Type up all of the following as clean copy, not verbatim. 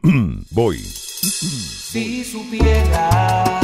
Voy. Si supieras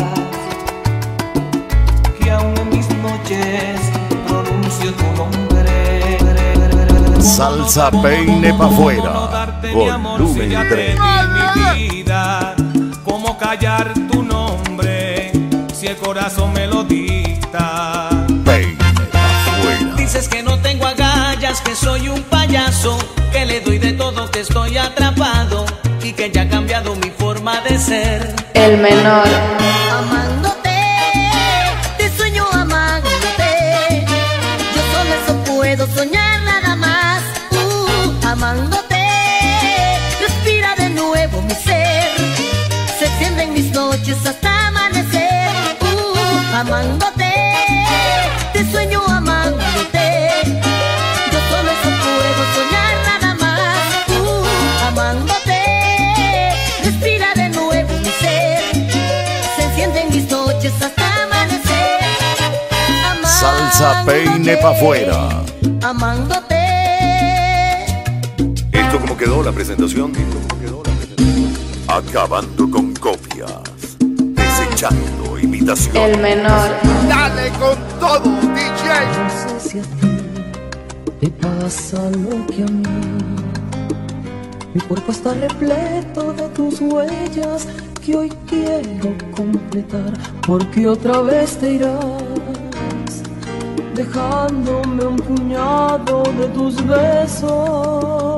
que aún en mis noches pronuncio tu nombre. Salsa peine pa' afuera. Volumen 3. Mi vida, cómo callar tu nombre si el corazón me lo dicta. Peine pa' afuera. Dices que no tengo agallas, que soy un payaso, que le doy de todo, que estoy atrapado y que ya ha cambiado mi forma de ser. El menor. Amándote, te sueño amándote. Yo solo eso puedo soñar nada más. Amándote, respira de nuevo mi ser. Se encienden mis noches hasta amanecer. Amándote, te sueño amándote. Yo solo eso puedo soñar nada más. Amándote, respira de nuevo mi ser. Se encienden mis noches hasta amanecer. Salsa peine pa' afuera. Amándote. ¿Esto cómo quedó la presentación? Acabando con copias, desechando imitaciones. El menor. Dale con todo, DJ. No sé si a ti te pasa lo que a mí. Mi cuerpo está repleto de tus huellas que hoy quiero completar, porque otra vez te irás, dejándome un puñado de tus besos.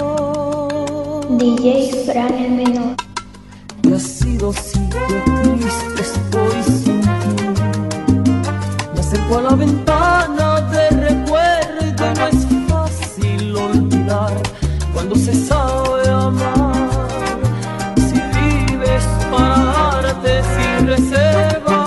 DJ Fran el menor. Y ha sido así, qué triste estoy sin ti. Me acerco a la ventana de recuerdo y no es fácil olvidar cuando se sabe amar. Si vives para darte sin reserva.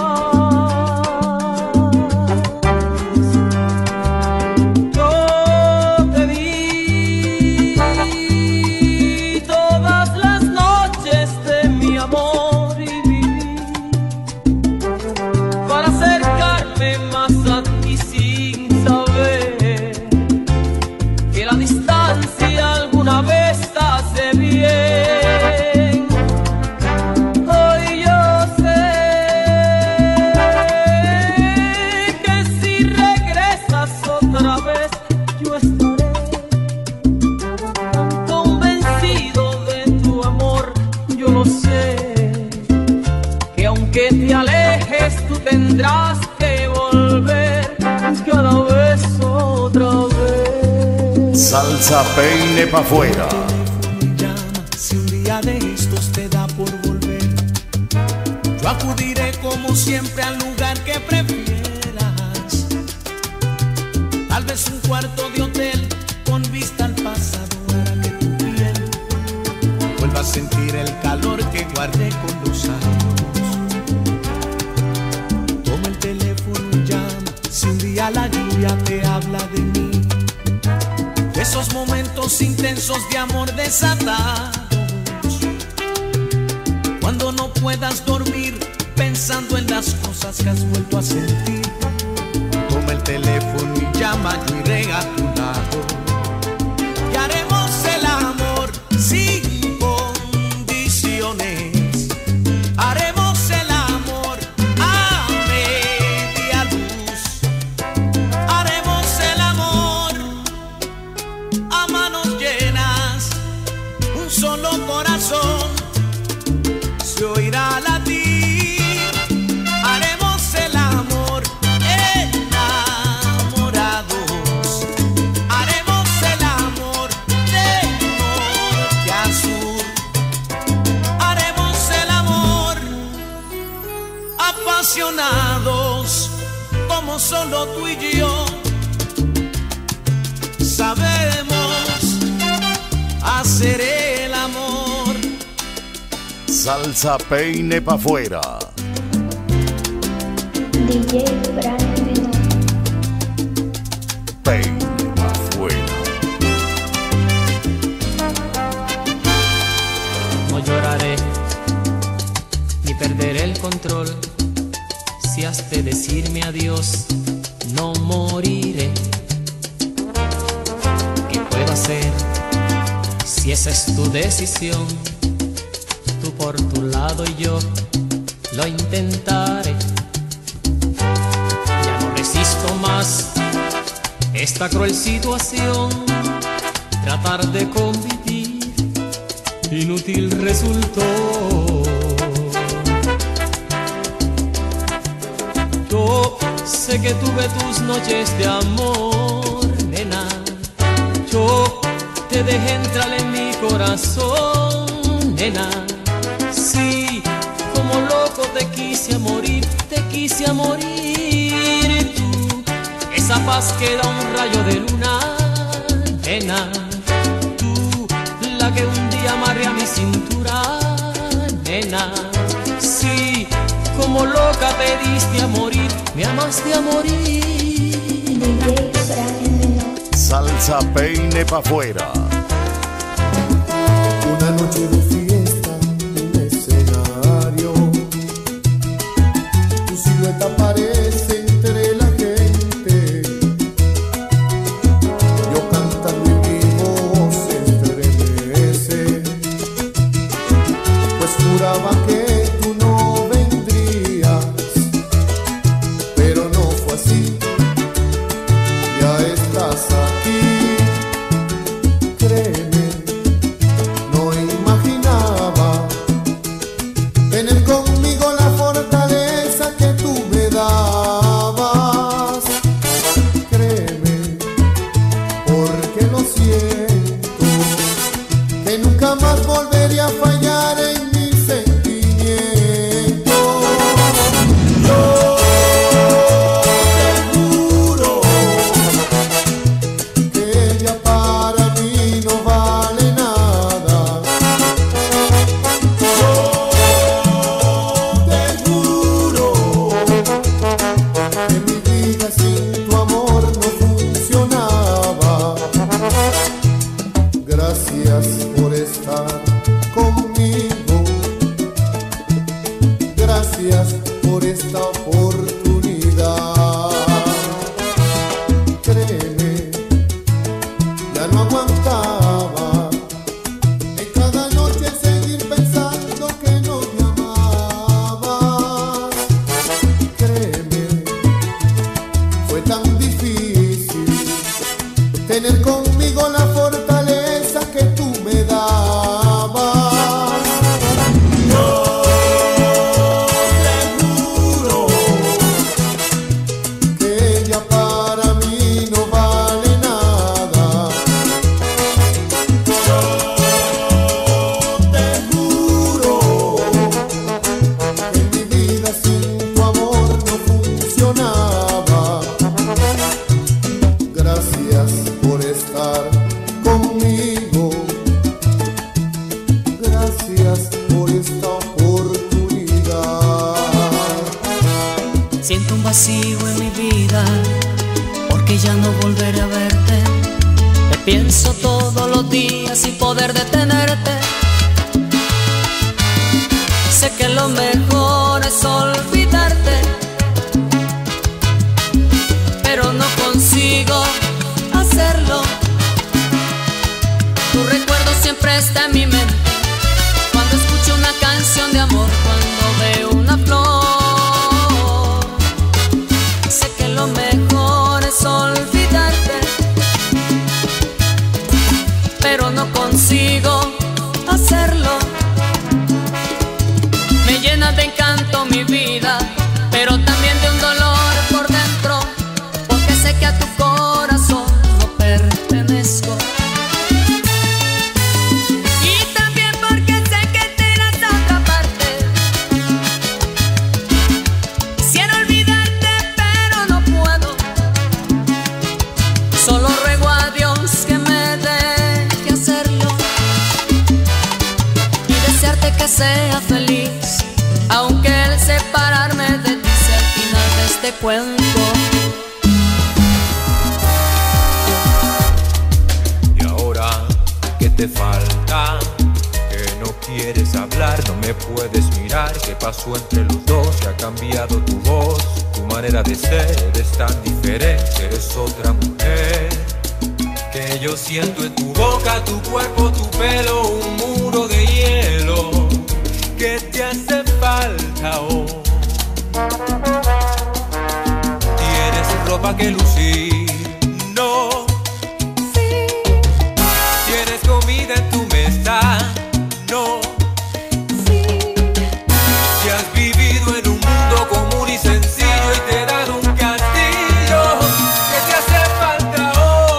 Tendrás que volver cada vez otra vez. Salsa peine pa' afuera. Si un día de estos te da por volver, yo acudiré como siempre al lugar que prefieras. Tal vez un cuarto de hotel con vista al pasado, para que tu piel vuelva a sentir el calor que guardé con los años. Si un día la lluvia te habla de mí, de esos momentos intensos de amor desatados, cuando no puedas dormir pensando en las cosas que has vuelto a sentir, toma el teléfono y llama, yo iré a tu lado y haremos el amor sin condiciones. Haremos el amor a media luz. Haremos el amor a manos llenas. Un solo corazón se oirá latir. Haremos el amor enamorados. Haremos el amor de norte a sur. Haremos el amor apasionados, como solo tú y yo sabemos hacer el amor. Salsa peine pa' afuera. DJ Fran el menor. Peine pa' afuera. No lloraré ni perderé el control. Si has de decirme adiós, no moriré. ¿Qué puedo hacer si esa es tu decisión? por tu lado y yo lo intentaré. Ya no resisto más esta cruel situación, tratar de convivir inútil resultó. Yo sé que tuve tus noches de amor, nena. Yo te dejé entrar en mi corazón, nena. Sí, como loco te quise a morir, te quise a morir. Tú, esa paz que da un rayo de luna, nena. Tú, la que un día amarré a mi cintura, nena. Sí, como loca te diste a morir, me amaste a morir. DJ Fran el menor. Salsa peine pa' afuera. Una noche de fiesta, un escenario. Tu silueta aparece entre la gente. Yo cantando y mi voz se estremece. Pues juraba que tú no vendrías, pero no fue así. Ya estás aquí. Créeme, no imaginaba tener conmigo la fortaleza que tú me dabas. Créeme, porque lo siento, que nunca más volvería a fallar en mis sentimientos. Yo te juro que ella para mí no vale nada. Yo te juro que mi vida sin tu amor no funcionaba. Gracias por estar conmigo. Gracias por esta oportunidad. Créeme, ya no aguantaba en cada noche seguir pensando que no me amabas. Créeme, fue tan difícil tener conmigo la fortaleza que tú me dabas. Yo te juro que ella para mí no vale nada. Yo te juro que mi vida sin tu amor no funcionaba. Gracias por estar conmigo. Gracias por esta oportunidad. Siento un vacío en mi vida, porque ya no volveré a verte. Te pienso todos los días sin poder detenerte. Sé que lo mejor es olvidarte, pero no consigo hacerlo. Tu recuerdo siempre está en mi mente, cuando escucho una canción de amor, cuando veo una flor. Sé que lo mejor es olvidarte, pero no consigo hacerlo. Me llena de encanto mi vida, pero también de un dolor por dentro, porque sé que a tu corazón no pertenezco. Y también porque sé que te irás a otra parte. Quisiera olvidarte, pero no puedo. Solo ruego a Dios que me deje hacerlo y desearte que sea feliz, aunque el separarme de ti sea el final de este cuento. Y ahora, ¿qué te falta? Que no quieres hablar, no me puedes mirar. ¿Qué pasó entre los dos? ¿Qué ha cambiado tu voz? Tu manera de ser, eres tan diferente. Eres otra mujer que yo siento en tu boca, tu cuerpo, tu pelo, un muro de hielo ropa que lucir. No. Sí. Tienes comida en tu mesa. No. Sí. Si has vivido en un mundo común y sencillo y te dan un castillo que te hace falta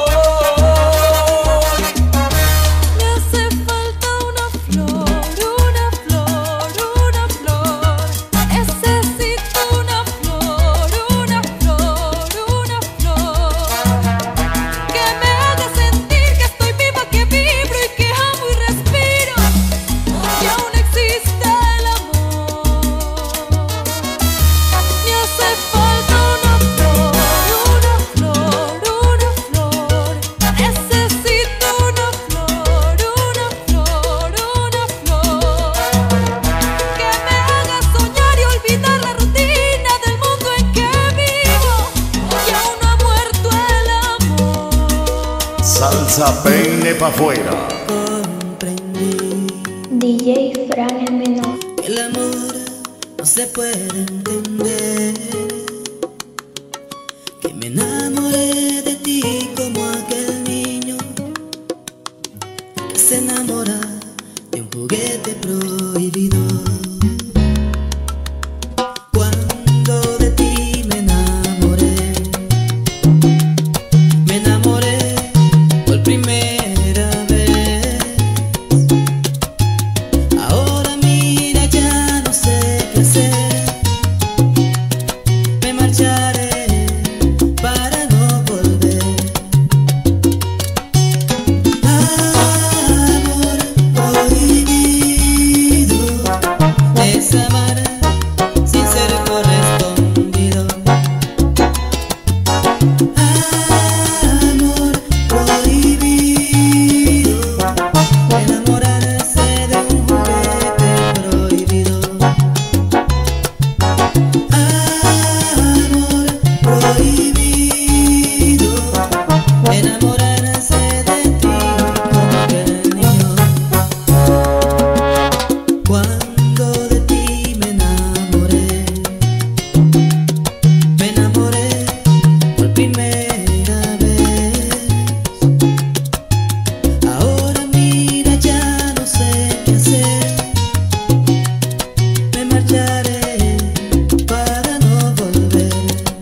hoy. Me hace falta una flor, una flor, una flor. Necesito una flor, una flor, una flor. Que me haga sentir que estoy viva, que vibro y que amo y respiro. Y aún existe el amor. Me hace falta una flor, una flor, una flor. Necesito una flor, una flor, una flor. Que me haga soñar y olvidar la rutina del mundo en que vivo. Y aún no ha muerto el amor. Salsa peine pa' afuera. DJ Fran el menor. El amor no se puede entender. Que me enamoré de ti como aquel niño que se enamora de un juguete prohibido. Cuando de ti me enamoré por primera vez. Ahora mira, ya no sé qué hacer. Me marcharé para no volver. Amor prohibido es amar sin ser correspondido. Amor prohibido, enamorarse de un juguete prohibido. Amor prohibido, enamorarse de ti como aquel niño. Cuando de ti me enamoré por primera vez. Ahora mira, ya no sé qué hacer. Me marcharé para no volver.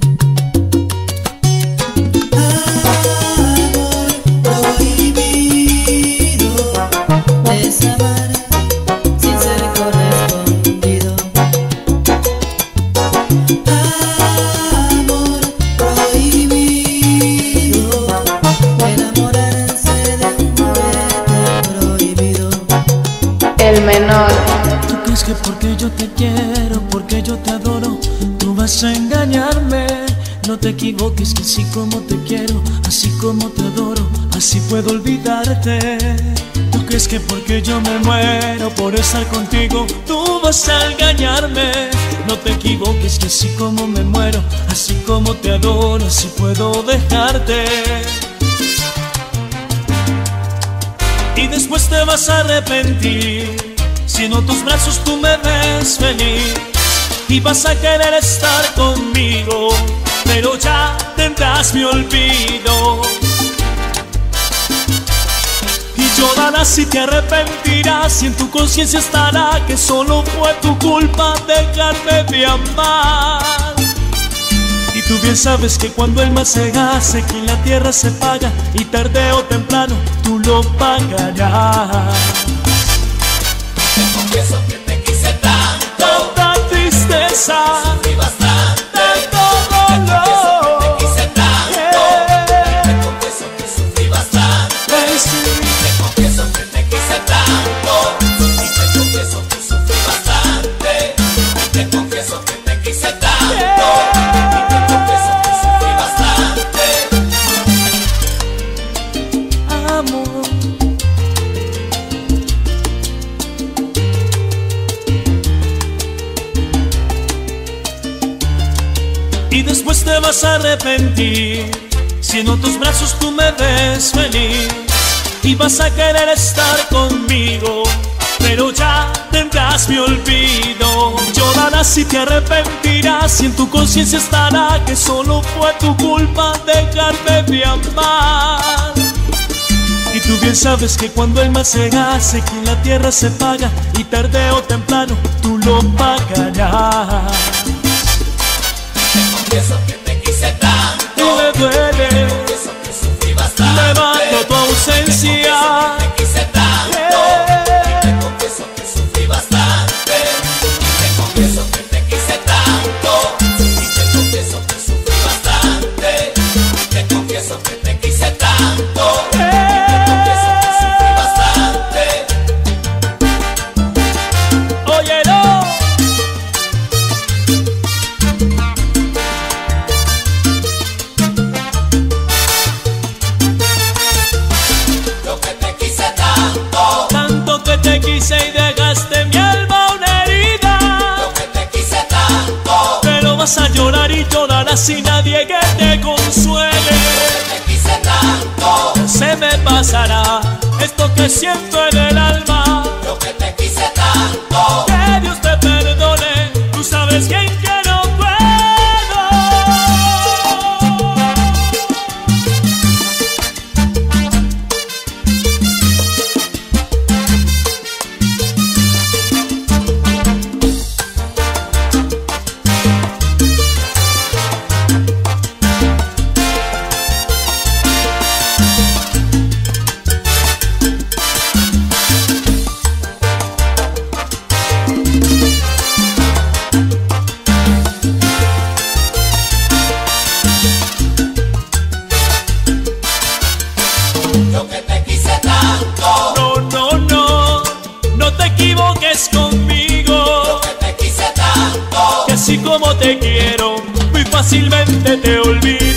Amor prohibido es amar sin ser correspondido. Amor prohibido, enamorarse de un juguete prohibido. El menor. ¿Tú crees que porque yo te quiero, porque yo te adoro, tú vas a engañarme? No te equivoques, que así como te quiero, así como te adoro, así puedo olvidarte. ¿Tú crees que porque yo me muero por estar contigo, tú vas a engañarme? No te equivoques, que así como me muero, así como te adoro, así puedo dejarte. Y después te vas a arrepentir si en otros brazos tú me ves feliz. Y vas a querer estar conmigo, pero ya tendrás mi olvido. Y llorarás y te arrepentirás, y en tu conciencia estará que solo fue tu culpa dejarme de amar. Y tú bien sabes que cuando el mal se hace, que en la tierra se paga, y tarde o temprano tú lo pagarás. Te confieso que te quise tanto, Tanta tristeza, sufrí bastante. de todo Te confieso que te quise tanto, te lo confieso que sufrí bastante. sí. Te confieso que te quise tanto, y te confieso que sufrí bastante. Te confieso que te quise tanto, y te confieso que sufrí bastante. Amor. Y después te vas a arrepentir si en otros brazos tú me ves feliz. Y vas a querer estar conmigo, pero ya tendrás mi olvido. Llorarás y te arrepentirás y en tu conciencia estará que solo fue tu culpa dejarme de amar. Y tú bien sabes que cuando el mal se hace, que en la tierra se paga y tarde o temprano tú lo pagarás. Te confieso que te quise tanto y me duele, te confieso que sufrí bastante. Me mato tu ausencia. Te quise tanto y te confieso que sufrí bastante. Te confieso que te quise tanto y te confieso que sufrí bastante. Te confieso que te quise tanto y te confieso que sufrí bastante. Óyelo. Lo que te quise tanto, Tanto que te quise y dejaste mi alma una herida. lo que te quise tanto, Pero vas a llorar y llorarás sin nadie que te consuele. te quise tanto, Se me pasará esto que siento en el alma. lo que te quise tanto. Que Dios te perdone, tú sabes bien que no puedo. Lo que te quise tanto, No, no, no, no te equivoques conmigo. lo que te quise tanto, Que así como te quiero, muy fácilmente te olvido.